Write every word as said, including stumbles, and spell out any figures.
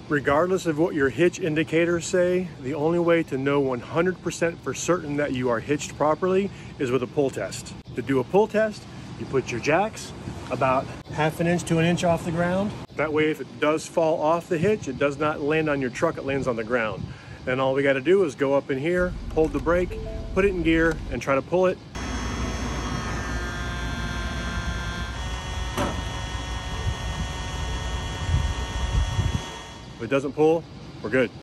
Regardless of what your hitch indicators say, the only way to know one hundred percent for certain that you are hitched properly is with a pull test. To do a pull test, you put your jacks about half an inch to an inch off the ground. That way, if it does fall off the hitch, it does not land on your truck, it lands on the ground. Then all we got to do is go up in here, hold the brake, put it in gear, and try to pull it. If it doesn't pull, we're good.